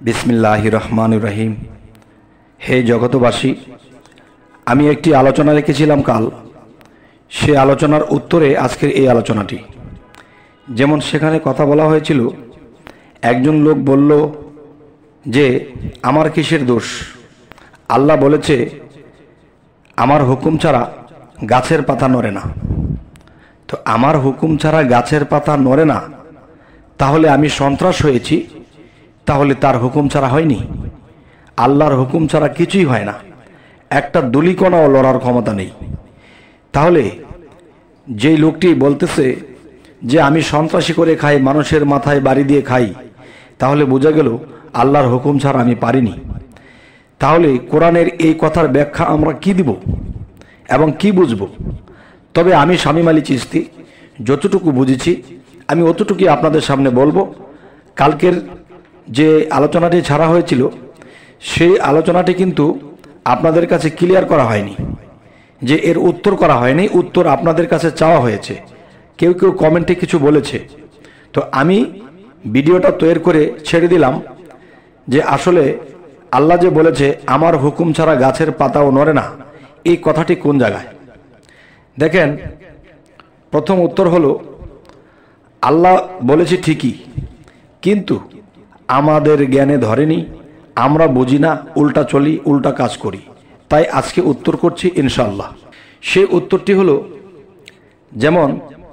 বিসমিল্লাহির রহমানির রহিম। হে জগতবাসী, আমি একটি আলোচনা রেখেছিলাম কাল, সে আলোচনার উত্তরে আজকের এই আলোচনাটি। যেমন সেখানে কথা বলা হয়েছিল, একজন লোক বলল যে আমার কিসের দোষ, আল্লাহ বলেছে আমার হুকুম ছাড়া গাছের পাতা নড়ে না। তো আমার হুকুম ছাড়া গাছের পাতা নড়ে না, তাহলে আমি সন্ত্রাস হয়েছি, তাহলে তার হুকুম ছাড়া হয়নি। আল্লাহর হুকুম ছাড়া কিছুই হয় না, একটা দুলিকণাও লড়ার ক্ষমতা নেই। তাহলে যেই লোকটি বলতেছে যে আমি সন্ত্রাসী করে খাই, মানুষের মাথায় বাড়ি দিয়ে খাই, তাহলে বোঝা গেল আল্লাহর হুকুম ছাড়া আমি পারিনি। তাহলে কোরআনের এই কথার ব্যাখ্যা আমরা কি দিব এবং কি বুঝব? তবে আমি শামিম আলী চিস্তি যতটুকু বুঝেছি আমি অতটুকুই আপনাদের সামনে বলবো। কালকের যে আলোচনাটি ছাড়া হয়েছিল সেই আলোচনাটি কিন্তু আপনাদের কাছে ক্লিয়ার করা হয়নি, যে এর উত্তর করা হয়নি, উত্তর আপনাদের কাছে চাওয়া হয়েছে। কেউ কেউ কমেন্টে কিছু বলেছে, তো আমি ভিডিওটা তৈরি করে ছেড়ে দিলাম যে আসলে আল্লাহ যে বলেছে আমার হুকুম ছাড়া গাছের পাতাও নড়ে না, এই কথাটি কোন জায়গায়? দেখেন, প্রথম উত্তর হলো আল্লাহ বলেছে ঠিকই, কিন্তু আমাদের জ্ঞানে ধরেনি, আমরা বুঝি না, উল্টা চলি, উল্টা কাজ করি। তাই আজকে উত্তর করছি ইনশাআল্লাহ। সেই উত্তরটি হলো, যেমন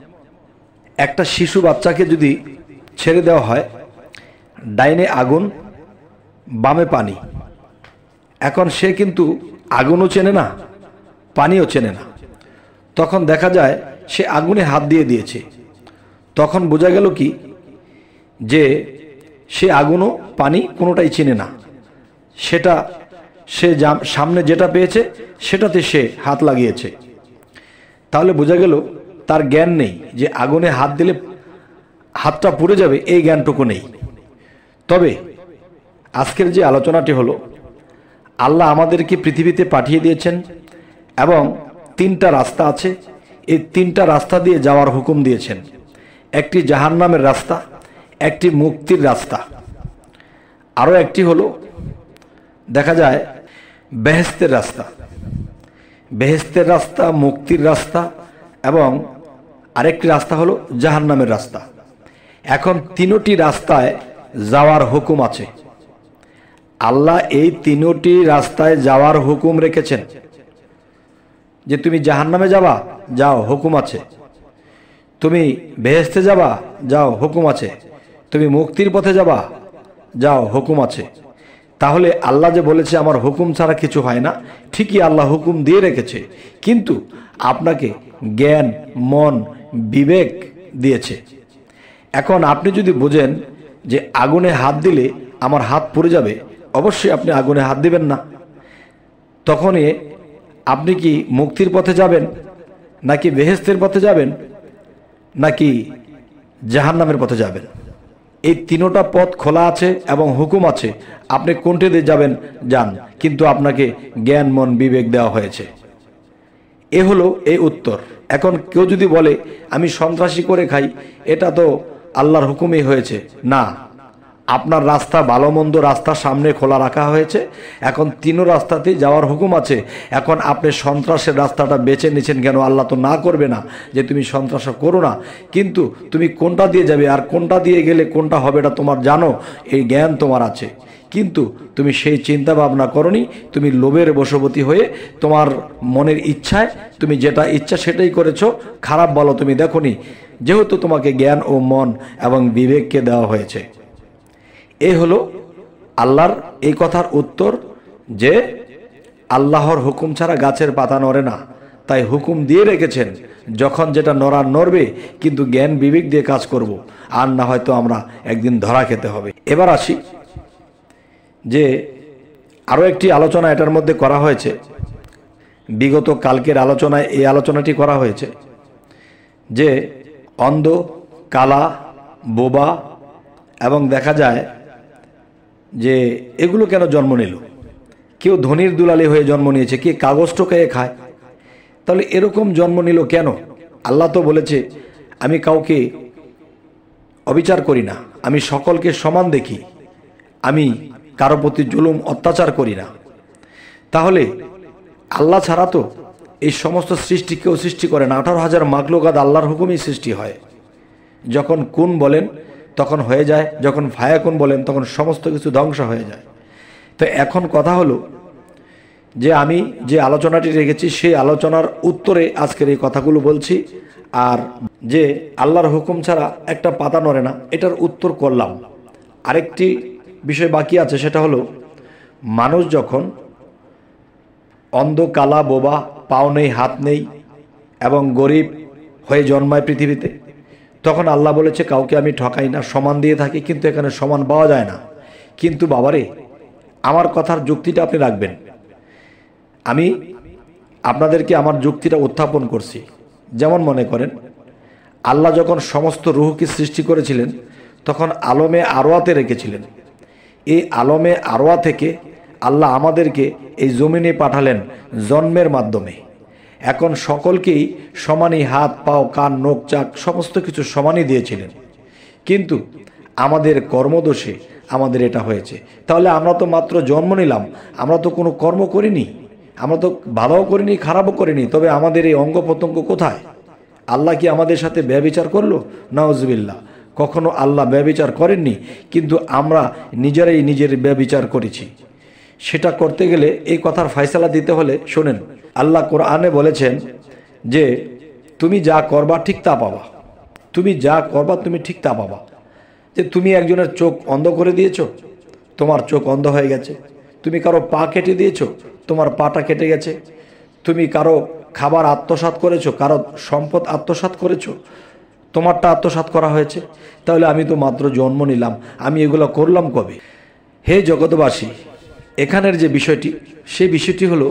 একটা শিশু বাচ্চাকে যদি ছেড়ে দেওয়া হয়, ডাইনে আগুন বামে পানি, এখন সে কিন্তু আগুনও চেনে না, পানিও চেনে না। তখন দেখা যায় সে আগুনে হাত দিয়ে দিয়েছে। তখন বোঝা গেল কি, যে সে আগুনও পানি কোনোটাই চেনে না, সেটা সে সামনে যেটা পেয়েছে সেটাতে সে হাত লাগিয়েছে। তাহলে বোঝা গেল তার জ্ঞান নেই, যে আগুনে হাত দিলে হাতটা পুড়ে যাবে, এই জ্ঞানটুকু নেই। তবে আজকের যে আলোচনাটি হলো, আল্লাহ আমাদেরকে পৃথিবীতে পাঠিয়ে দিয়েছেন এবং তিনটা রাস্তা আছে, এই তিনটা রাস্তা দিয়ে যাওয়ার হুকুম দিয়েছেন। একটি জাহান্নামের রাস্তা, একটি মুক্তির রাস্তা, আরও একটি হলো দেখা যায় বেহেশতের রাস্তা। বেহেশতের রাস্তা, মুক্তির রাস্তা এবং আরেকটি রাস্তা হলো জাহান্নামের রাস্তা। এখন তিনটি রাস্তায় যাওয়ার হুকুম আছে। আল্লাহ এই তিনটি রাস্তায় যাওয়ার হুকুম রেখেছেন, যে তুমি জাহান্নামে যাবা, যাও, হুকুম আছে। তুমি বেহেশতে যাবা, যাও, হুকুম আছে। তুমি মুক্তির পথে যাবা, যাও, হুকুম আছে। তাহলে আল্লাহ যে বলেছে আমার হুকুম ছাড়া কিছু হয় না, ঠিকই আল্লাহ হুকুম দিয়ে রেখেছে, কিন্তু আপনাকে জ্ঞান, মন, বিবেক দিয়েছে। এখন আপনি যদি বোঝেন যে আগুনে হাত দিলে আমার হাত পুড়ে যাবে, অবশ্যই আপনি আগুনে হাত দিবেন না। তখনই আপনি কি মুক্তির পথে যাবেন, নাকি বেহেশতের পথে যাবেন, নাকি জাহান্নামের পথে যাবেন? এই তিনটা পথ খোলা আছে এবং হুকুম আছে, আপনি কোনটি দিয়ে যাবেন যান, কিন্তু আপনাকে জ্ঞান, মন, বিবেক দেওয়া হয়েছে। এ হলো এই উত্তর। এখন কেউ যদি বলে আমি সন্ত্রাসী করে খাই, এটা তো আল্লাহর হুকুমই হয়েছে, না, আপনার রাস্তা, ভালো মন্দ রাস্তা সামনে খোলা রাখা হয়েছে। এখন তিন রাস্তাতেই যাওয়ার হুকুম আছে। এখন আপনি সন্ত্রাসের রাস্তাটা বেছে নিয়েছেন কেন? আল্লাহ তো না করবে না যে তুমি সন্ত্রাস করো না, কিন্তু তুমি কোনটা দিয়ে যাবে আর কোনটা দিয়ে গেলে কোনটা হবে এটা তোমার জানো, এই জ্ঞান তোমার আছে, কিন্তু তুমি সেই চিন্তা ভাবনা করনি। তুমি লোভের বশবর্তী হয়ে তোমার মনের ইচ্ছায় তুমি যেটা ইচ্ছা সেটাই করেছো। খারাপ বলো তুমি দেখোনি, যেহেতু তোমাকে জ্ঞান ও মন এবং বিবেককে দেওয়া হয়েছে। এই হলো আল্লাহর এই কথার উত্তর, যে আল্লাহর হুকুম ছাড়া গাছের পাতা নড়ে না। তাই হুকুম দিয়ে রেখেছেন, যখন যেটা নড়ার নড়বে, কিন্তু জ্ঞান বিবেক দিয়ে কাজ করব, আর না হয়তো আমরা একদিন ধরা খেতে হবে। এবার আসি, যে আরও একটি আলোচনা এটার মধ্যে করা হয়েছে। বিগত কালকের আলোচনায় এই আলোচনাটি করা হয়েছে যে অন্ধ, কালা, বোবা এবং দেখা যায় যে এগুলো কেন জন্ম নিল? কেউ ধনির দুলালি হয়ে জন্ম নিয়েছে, কে কাগজ টোকাইয়ে খায়। তাহলে এরকম জন্ম নিল কেন? আল্লাহ তো বলেছে আমি কাউকে অবিচার করি না, আমি সকলকে সমান দেখি, আমি কারো প্রতি জুলুম অত্যাচার করি না। তাহলে আল্লাহ ছাড়া তো এই সমস্ত সৃষ্টি কেউ সৃষ্টি করে না। 18,000 মাখলুকাত আল্লাহর হুকুমেই সৃষ্টি হয়। যখন কুন বলেন তখন হয়ে যায়, যখন ফায়াকুন বলেন তখন সমস্ত কিছু ধ্বংস হয়ে যায়। তো এখন কথা হলো যে আমি যে আলোচনাটি রেখেছি সেই আলোচনার উত্তরে আজকের এই কথাগুলো বলছি। আর যে আল্লাহর হুকুম ছাড়া একটা পাতা নড়ে না, এটার উত্তর করলাম। আরেকটি বিষয় বাকি আছে, সেটা হলো মানুষ যখন অন্ধ, কালা, বোবা, পাও নেই, হাত নেই এবং গরিব হয়ে জন্মায় পৃথিবীতে, তখন আল্লাহ বলেছে কাউকে আমি ঠকাই না, সমান দিয়ে থাকি। কিন্তু এখানে সমান পাওয়া যায় না। কিন্তু বাবারে, আমার কথার যুক্তিটা আপনি রাখবেন। আমি আপনাদেরকে আমার যুক্তিটা উত্থাপন করছি। যেমন মনে করেন, আল্লাহ যখন সমস্ত রুহকে সৃষ্টি করেছিলেন তখন আলমে আরওয়াতে রেখেছিলেন। এই আলমে আরওয়া থেকে আল্লাহ আমাদেরকে এই জমিনে পাঠালেন জন্মের মাধ্যমে। এখন সকলকেই সমানই হাত, পাও, কান, নখ, চাক সমস্ত কিছু সমানই দিয়েছিলেন। কিন্তু আমাদের কর্মদোষে আমাদের এটা হয়েছে। তাহলে আমরা তো মাত্র জন্ম নিলাম, আমরা তো কোনো কর্ম করিনি, আমরা তো ভালোও করিনি, খারাপও করিনি। তবে আমাদের এই অঙ্গ প্রত্যঙ্গ কোথায়? আল্লাহ কি আমাদের সাথে ব্যভিচার করলো? নাউজুবিল্লাহ, কখনো আল্লাহ ব্যভিচার করেননি। কিন্তু আমরা নিজেরাই নিজের ব্যভিচার করেছি। সেটা করতে গেলে এই কথার ফয়সালা দিতে হলে শোনেন, আল্লাহ কোরআনে বলেছেন যে তুমি যা করবা ঠিক তা পাবা। তুমি যা করবা তুমি ঠিক তা পাবা। যে তুমি একজনের চোখ অন্ধ করে দিয়েছো, তোমার চোখ অন্ধ হয়ে গেছে। তুমি কারো পা কেটে দিয়েছো, তোমার পাটা কেটে গেছে। তুমি কারো খাবার আত্মসাৎ করেছো, কারো সম্পদ আত্মসাৎ করেছো, তোমারটা আত্মসাৎ করা হয়েছে। তাহলে আমি তো মাত্র জন্ম নিলাম, আমি এগুলো করলাম কবে? হে জগৎবাসী, এখানের যে বিষয়টি, সেই বিষয়টি হলো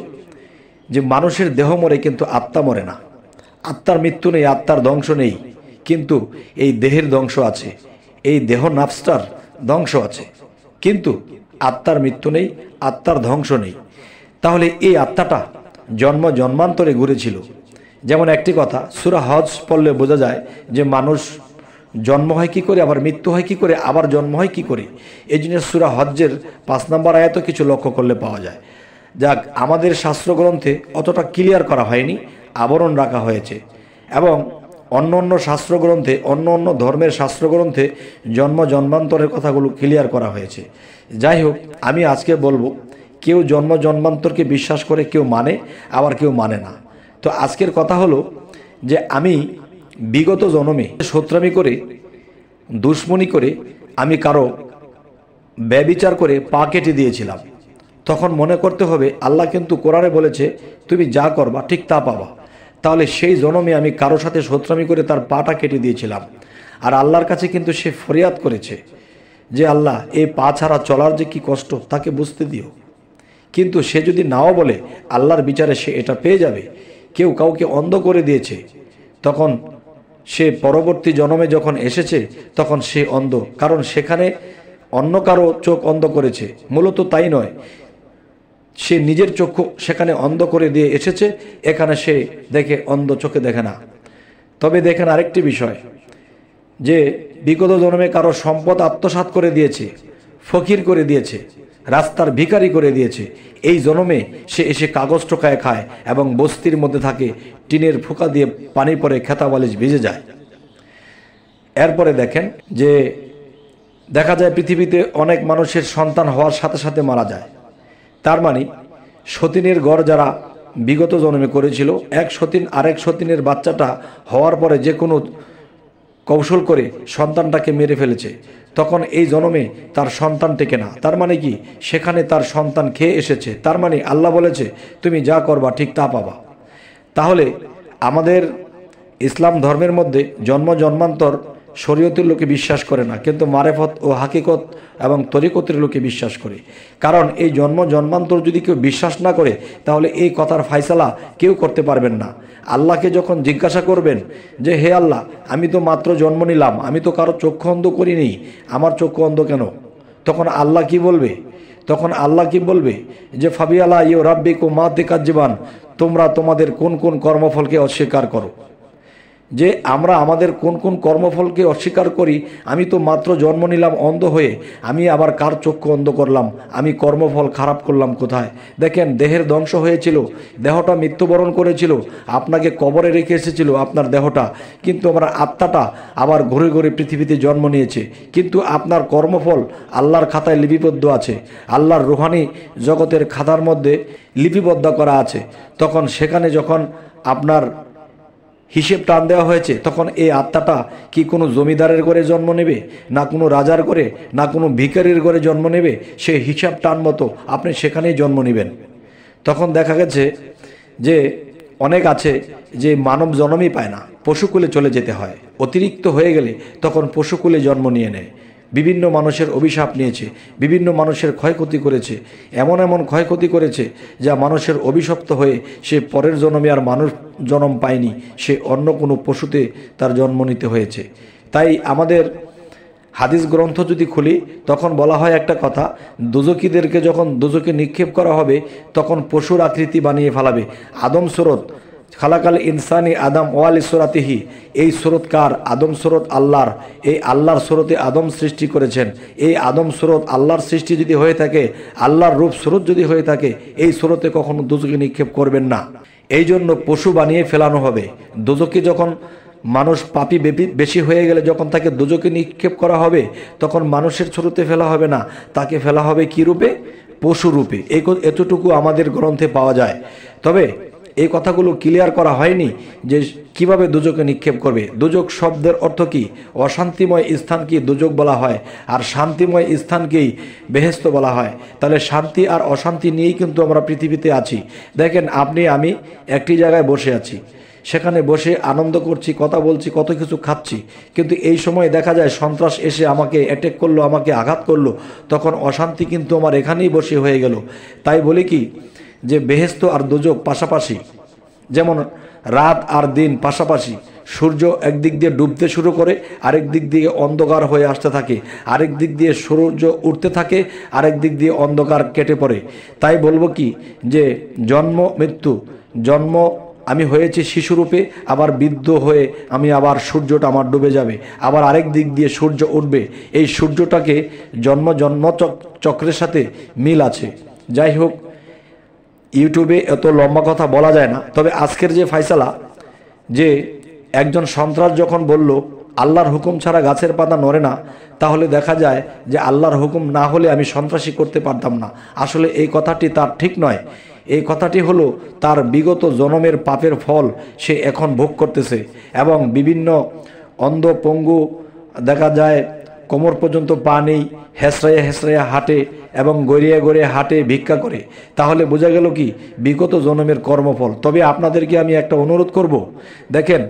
যে মানুষের দেহ মরে কিন্তু আত্মা মরে না। আত্মার মৃত্যু নেই, আত্মার ধ্বংস নেই, কিন্তু এই দেহের ধ্বংস আছে, এই দেহ নাফসটার ধ্বংস আছে। কিন্তু আত্মার মৃত্যু নেই, আত্মার ধ্বংস নেই। তাহলে এই আত্মাটা জন্ম জন্মান্তরে ঘুরেছিল। যেমন একটি কথা সূরা হজ পড়লে বোঝা যায় যে মানুষ জন্ম হয় কি করে, আবার মৃত্যু হয় কি করে, আবার জন্ম হয় কি করে। এই জন্য সূরা হজ্জের 5 নম্বর আয়াত কিছু লক্ষ্য করলে পাওয়া যায়। যাক, আমাদের শাস্ত্রগ্রন্থে অতটা ক্লিয়ার করা হয়নি, আবরণ রাখা হয়েছে। এবং অন্য অন্য শাস্ত্রগ্রন্থে, অন্য অন্য ধর্মের শাস্ত্রগ্রন্থে জন্ম জন্মান্তরের কথাগুলো ক্লিয়ার করা হয়েছে। যাই হোক, আমি আজকে বলবো, কেউ জন্ম জন্মান্তরকে বিশ্বাস করে, কেউ মানে, আবার কেউ মানে না। তো আজকের কথা হলো যে আমি বিগত জন্মে শত্রামি করে, দুশ্মনী করে, আমি কারো ব্যভিচার করে পা কেটে দিয়েছিলাম। তখন মনে করতে হবে আল্লাহ কিন্তু কোরআনে বলেছে তুমি যা করবা ঠিক তা পাবা। তাহলে সেই জন্মে আমি কারো সাথে শত্রামি করে তার পাটা কেটে দিয়েছিলাম। আর আল্লাহর কাছে কিন্তু সে ফরিয়াদ করেছে যে আল্লাহ, এই পা ছাড়া চলার যে কি কষ্ট তাকে বুঝতে দিও। কিন্তু সে যদি নাও বলে, আল্লাহর বিচারে সে এটা পেয়ে যাবে। কেউ কাউকে অন্ধ করে দিয়েছে, তখন সে পরবর্তী জন্মে যখন এসেছে তখন সে অন্ধ, কারণ সেখানে অন্য কারো চোখ অন্ধ করেছে। মূলত তাই নয়, সে নিজের চক্ষু সেখানে অন্ধ করে দিয়ে এসেছে, এখানে সে দেখে, অন্ধ চোখে দেখে না। তবে দেখেন আরেকটি বিষয়, যে বিগত জন্মে কারো সম্পদ আত্মসাৎ করে দিয়েছে, ফকির করে দিয়েছে, রাস্তার ভিখারি করে দিয়েছে। এই জন্মে সে এসে কাগজ টোকায় খায় এবং বস্তির মধ্যে থাকে, টিনের ফুকা দিয়ে পানি পরে খেতা বালিশ ভিজে যায়। এরপরে দেখেন যে দেখা যায় পৃথিবীতে অনেক মানুষের সন্তান হওয়ার সাথে সাথে মারা যায়। তার মানে সতীনের গড় যারা বিগত জন্মে করেছিল, এক সতীন আরেক সতীনের বাচ্চাটা হওয়ার পরে যে কোনো কৌশল করে সন্তানটাকে মেরে ফেলেছে, তখন এই জন্মে তার সন্তান টেকে না। তার মানে কি, সেখানে তার সন্তান খেয়ে এসেছে। তার মানে আল্লাহ বলেছে তুমি যা করবা ঠিক তা পাবা। তাহলে আমাদের ইসলাম ধর্মের মধ্যে জন্ম জন্মান্তর শরীয়তের লোকে বিশ্বাস করে না, কিন্তু মারেফত ও হাকিকত এবং তরিকতের লোকে বিশ্বাস করে। কারণ এই জন্ম জন্মান্তর যদি কেউ বিশ্বাস না করে, তাহলে এই কথার ফায়সালা কেউ করতে পারবেন না। আল্লাহকে যখন জিজ্ঞাসা করবেন যে হে আল্লাহ, আমি তো মাত্র জন্ম নিলাম, আমি তো কারো চক্ষু অন্ধ করিনি, আমার চক্ষু অন্ধ কেন? তখন আল্লাহ কি বলবে? তখন আল্লাহ কি বলবে যে ফাবিয়ালা ইউ রাব্বিকু মা তিকাজ্জিবান, তোমরা তোমাদের কোন কোন কর্মফলকে অস্বীকার করো। যে আমরা আমাদের কোন কোন কর্মফলকে অস্বীকার করি। আমি তো মাত্র জন্ম নিলাম অন্ধ হয়ে, আমি আবার কার চক্ষু অন্ধ করলাম? আমি কর্মফল খারাপ করলাম কোথায়? দেখেন, দেহের ধ্বংস হয়েছিল, দেহটা মৃত্যুবরণ করেছিল, আপনাকে কবরে রেখে এসেছিল আপনার দেহটা, কিন্তু আমার আত্মাটা আবার ঘুরে ঘুরে পৃথিবীতে জন্ম নিয়েছে। কিন্তু আপনার কর্মফল আল্লাহর খাতায় লিপিবদ্ধ আছে, আল্লাহর রুহানি জগতের খাতার মধ্যে লিপিবদ্ধ করা আছে। তখন সেখানে যখন আপনার হিসেব টান দেওয়া হয়েছে, তখন এই আত্মাটা কি কোনো জমিদারের ঘরে জন্ম নেবে, না কোনো রাজার ঘরে, না কোনো ভিখারির ঘরে জন্ম নেবে? সে হিসাব টান মতো আপনি সেখানেই জন্ম নেবেন। তখন দেখা গেছে যে অনেক আছে যে মানব জন্মই পায় না, পশুকুলে চলে যেতে হয়। অতিরিক্ত হয়ে গেলে তখন পশুকুলে জন্ম নিয়ে নেয়। বিভিন্ন মানুষের অভিশাপ নিয়েছে, বিভিন্ন মানুষের ক্ষয়ক্ষতি করেছে, এমন এমন ক্ষয়ক্ষতি করেছে যা মানুষের অভিশপ্ত হয়ে সে পরের জন্মে আর মানুষ জন্ম পায়নি, সে অন্য কোনো পশুতে তার জন্ম নিতে হয়েছে। তাই আমাদের হাদিস গ্রন্থ যদি খুলি, তখন বলা হয় একটা কথা, দোজখীদেরকে যখন দোজখে নিক্ষেপ করা হবে তখন পশুর আকৃতি বানিয়ে ফেলাবে। আদম সুরত খালাকাল ইনসানি আদম ওয়ালি সুরাতিহি, এই সুরত কার? আদম সুরত আল্লাহর। এই আল্লাহর সুরতে আদম সৃষ্টি করেছেন। এই আদম সুরত আল্লাহর সৃষ্টি যদি হয়ে থাকে, আল্লাহর রূপ সুরত যদি হয়ে থাকে, এই সুরতে কখনো দোজখে নিক্ষেপ করবেন না। এই জন্য পশু বানিয়ে ফেলানো হবে। দোজখে যখন মানুষ পাপী বেশি হয়ে গেলে যখন তাকে দোজখে নিক্ষেপ করা হবে, তখন মানুষের সুরতে ফেলা হবে না, তাকে ফেলা হবে কী রূপে? পশু রূপে। এতটুকু আমাদের গ্রন্থে পাওয়া যায়। তবে এই কথাগুলো ক্লিয়ার করা হয়নি যে কিভাবে দোজখে নিক্ষেপ করবে। দোজখ শব্দের অর্থ কি? অশান্তিময় স্থানকে দোজখ বলা হয়, আর শান্তিময় স্থানকেই বেহেশত বলা হয়। তাহলে শান্তি আর অশান্তি নিয়েই কিন্তু আমরা পৃথিবীতে আছি। দেখেন, আপনি আমি একটি জায়গায় বসে আছি, সেখানে বসে আনন্দ করছি, কথা বলছি, কত কিছু খাচ্ছি, কিন্তু এই সময় দেখা যায় সন্ত্রাস এসে আমাকে অ্যাটেক করলো, আমাকে আঘাত করলো, তখন অশান্তি কিন্তু আমার এখানেই বসে হয়ে গেল। তাই বলি কি যে বেহেশত আর দোজখ পাশাপাশি, যেমন রাত আর দিন পাশাপাশি। সূর্য একদিক দিয়ে ডুবতে শুরু করে, আরেক দিক দিয়ে অন্ধকার হয়ে আসতে থাকে, আরেক দিক দিয়ে সূর্য উঠতে থাকে, আরেক দিক দিয়ে অন্ধকার কেটে পড়ে। তাই বলবো কি যে জন্ম মৃত্যু, জন্ম আমি হয়েছি শিশুরূপে, আবার বৃদ্ধ হয়ে আমি আবার সূর্যটা আমার ডুবে যাবে, আবার আরেক দিক দিয়ে সূর্য উঠবে। এই সূর্যটাকে জন্ম চক্রের সাথে মিল আছে। যাই হোক, ইউটিউবে এত লম্বা কথা বলা যায় না। তবে আজকের যে ফায়সালা, যে একজন সন্ত্রাস যখন বলল আল্লাহর হুকুম ছাড়া গাছের পাতা নড়ে না, তাহলে দেখা যায় যে আল্লাহর হুকুম না হলে আমি সন্ত্রাসী করতে পারতাম না। আসলে এই কথাটি তার ঠিক নয়। এই কথাটি হলো তার বিগত জন্মের পাপের ফল সে এখন ভোগ করতেছে। এবং বিভিন্ন অন্ধ পঙ্গু দেখা যায় কোমর পর্যন্ত পা নেই, হেসরাইয়া হেসরাইয়া হাঁটে এবং গড়িয়ে গড়িয়ে হাঁটে, ভিক্ষা করে। তাহলে বোঝা গেল কি বিগত জন্মের কর্মফল। তবে আপনাদেরকে আমি একটা অনুরোধ করব, দেখেন,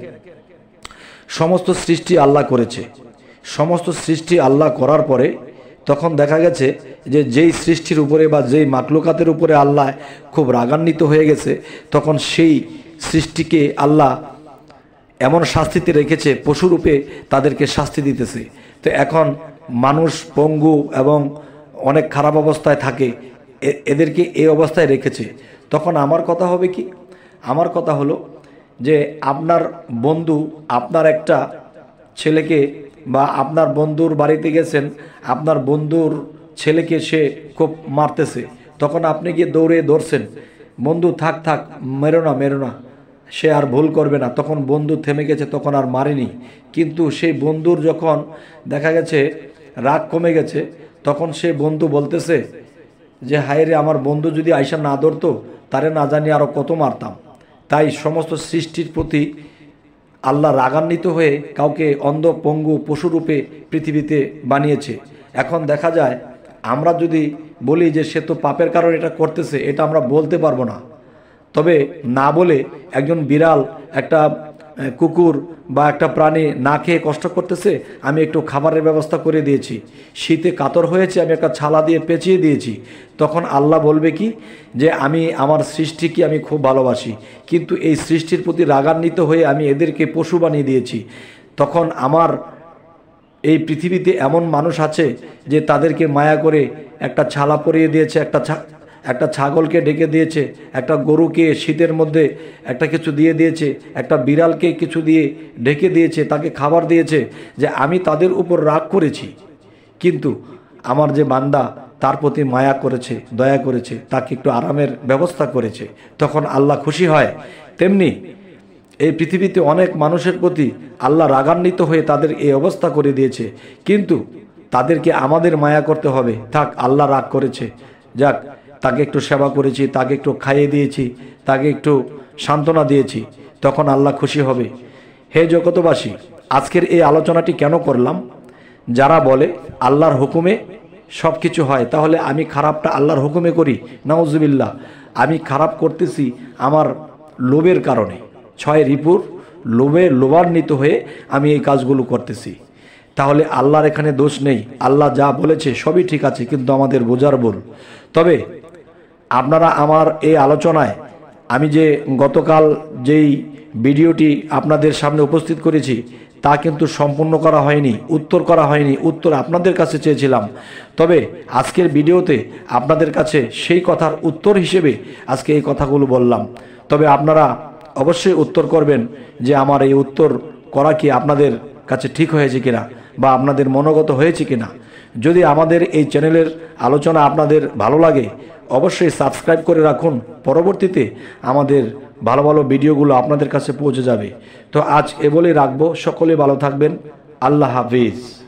সমস্ত সৃষ্টি আল্লাহ করেছে। সমস্ত সৃষ্টি আল্লাহ করার পরে তখন দেখা গেছে যে যেই সৃষ্টির উপরে বা যেই মাকলুকাতের উপরে আল্লাহ খুব রাগান্বিত হয়ে গেছে, তখন সেই সৃষ্টিকে আল্লাহ এমন শাস্তিতে রেখেছে, পশুরূপে তাদেরকে শাস্তি দিতেছে। তো এখন মানুষ পঙ্গু এবং অনেক খারাপ অবস্থায় থাকে, এদেরকে এই অবস্থায় রেখেছে। তখন আমার কথা হবে কি, আমার কথা হলো যে আপনার বন্ধু আপনার একটা ছেলেকে, বা আপনার বন্ধুর বাড়িতে গেছেন, আপনার বন্ধুর ছেলেকে সে খুব মারতেছে, তখন আপনি গিয়ে দৌড়ে ধরছেন, বন্ধু থাক থাক, মেরো না মেরো না, সে আর ভুল করবে না। তখন বন্ধু থেমে গেছে, তখন আর মারেনি। কিন্তু সেই বন্ধুর যখন দেখা গেছে রাগ কমে গেছে, তখন সেই বন্ধু বলতেছে যে হায় রে, আমার বন্ধু যদি আইসা না ধরতো, তারে না জানি আরও কত মারতাম। তাই সমস্ত সৃষ্টির প্রতি আল্লাহ রাগান্বিত হয়ে কাউকে অন্ধ পঙ্গু পশুরূপে পৃথিবীতে বানিয়েছে। এখন দেখা যায় আমরা যদি বলি যে সে তো পাপের কারণে এটা করতেছে, এটা আমরা বলতে পারবো না। তবে না বলে একজন বিড়াল, একটা কুকুর বা একটা প্রাণী না খেয়ে কষ্ট করতেছে, আমি একটু খাবারের ব্যবস্থা করে দিয়েছি, শীতে কাতর হয়েছে, আমি একটা ছালা দিয়ে পেঁচিয়ে দিয়েছি, তখন আল্লাহ বলবে কি যে আমি আমার সৃষ্টিকে আমি খুব ভালোবাসি, কিন্তু এই সৃষ্টির প্রতি রাগান্বিত হয়ে আমি এদেরকে পশু বানিয়ে দিয়েছি। তখন আমার এই পৃথিবীতে এমন মানুষ আছে যে তাদেরকে মায়া করে একটা ছালা পরিয়ে দিয়েছে, একটা একটা ছাগলকে ডেকে দিয়েছে, একটা গরুকে শীতের মধ্যে একটা কিছু দিয়ে দিয়েছে, একটা বিড়ালকে কিছু দিয়ে ঢেকে দিয়েছে, তাকে খাবার দিয়েছে, যে আমি তাদের উপর রাগ করেছি, কিন্তু আমার যে বান্দা তার প্রতি মায়া করেছে, দয়া করেছে, তাকে একটু আরামের ব্যবস্থা করেছে, তখন আল্লাহ খুশি হয়। তেমনি এই পৃথিবীতে অনেক মানুষের প্রতি আল্লাহ রাগান্বিত হয়ে তাদের এই অবস্থা করে দিয়েছে, কিন্তু তাদেরকে আমাদের মায়া করতে হবে। থাক, আল্লাহ রাগ করেছে, যাক, তাকে একটু সেবা করেছি, তাকে একটু খাইয়ে দিয়েছি, তাকে একটু সান্ত্বনা দিয়েছি, তখন আল্লাহ খুশি হবে। হে জগতবাসী, আজকের এই আলোচনাটি কেন করলাম? যারা বলে আল্লাহর হুকুমে সব কিছু হয়, তাহলে আমি খারাপটা আল্লাহর হুকুমে করি, নাউজুবিল্লাহ। আমি খারাপ করতেছি আমার লোভের কারণে, 6 রিপুর লোভে লোভান্বিত হয়ে আমি এই কাজগুলো করতেছি। তাহলে আল্লাহর এখানে দোষ নেই, আল্লাহ যা বলেছে সবই ঠিক আছে, কিন্তু আমাদের বোঝার ভুল। তবে আপনারা আমার এই আলোচনায় আমি যে গতকাল যেই ভিডিওটি আপনাদের সামনে উপস্থিত করেছি তা কিন্তু সম্পূর্ণ করা হয়নি, উত্তর করা হয়নি, উত্তর আপনাদের কাছে চেয়েছিলাম। তবে আজকের ভিডিওতে আপনাদের কাছে সেই কথার উত্তর হিসেবে আজকে এই কথাগুলো বললাম। তবে আপনারা অবশ্যই উত্তর করবেন যে আমার এই উত্তর করা কি আপনাদের কাছে ঠিক হয়েছে কিনা, বা আপনাদের মনোগত হয়েছে কিনা। যদি আমাদের এই চ্যানেলের আলোচনা আপনাদের ভালো লাগে, অবশ্যই সাবস্ক্রাইব করে রাখুন, পরবর্তীতে আমাদের ভালো ভালো ভিডিওগুলো আপনাদের কাছে পৌঁছে যাবে। তো আজ এ বলেই রাখবো, সকলে ভালো থাকবেন, আল্লাহ হাফিজ।